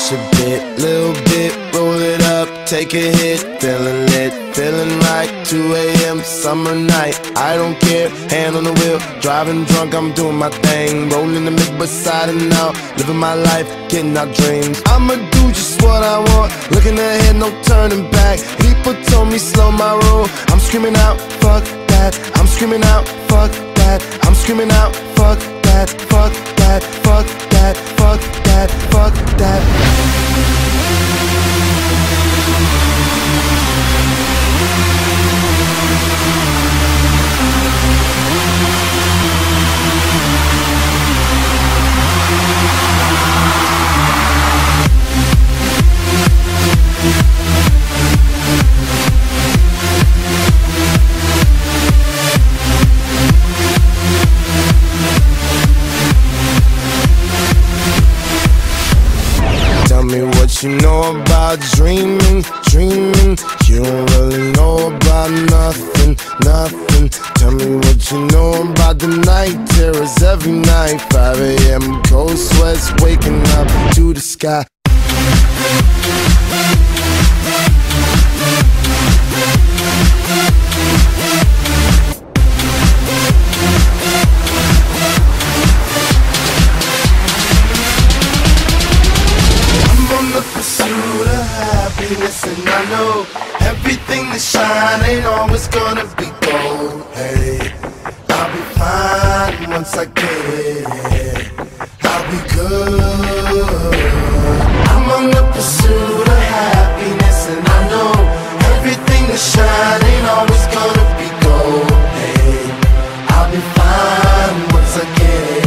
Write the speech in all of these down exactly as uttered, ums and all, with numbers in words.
push a bit, little bit, roll it up, take a hit, feeling lit, feeling right. Two A M summer night, I don't care, hand on the wheel, driving drunk, I'm doing my thing, rolling the mid beside and out, living my life, getting our dreams. I'ma do just what I want, looking ahead, no turning back. People told me slow my roll, I'm screaming out, fuck that. I'm screaming out, fuck that. I'm screaming out, fuck that, fuck that, fuck that, fuck that, fuck that. You know about dreaming, dreaming. You don't really know about nothing, nothing. Tell me what you know about the night terrors every night. Five A M cold sweats waking up to the sky. And I know everything that shine ain't always gonna be gold. Hey, I'll be fine once I get it. I'll be good. I'm on the pursuit of happiness, and I know everything that shine ain't always gonna be gold. Hey, I'll be fine once I get it.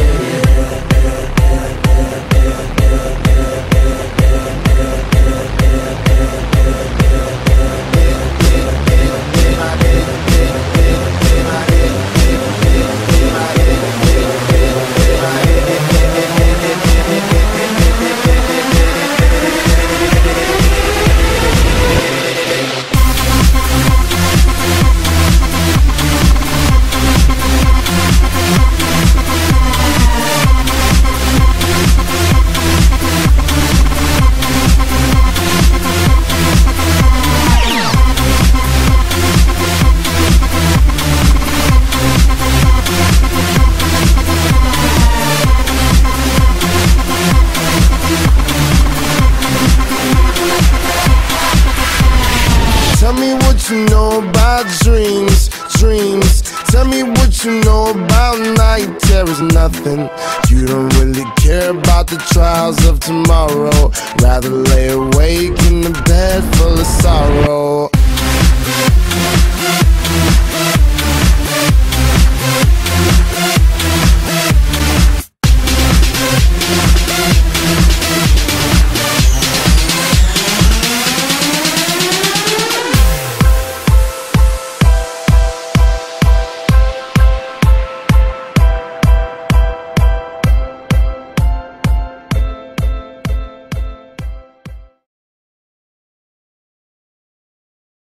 Tell me what you know about dreams, dreams. Tell me what you know about night terrors, nothing. You don't really care about the trials of tomorrow. Rather lay awake in the bed full of sorrow.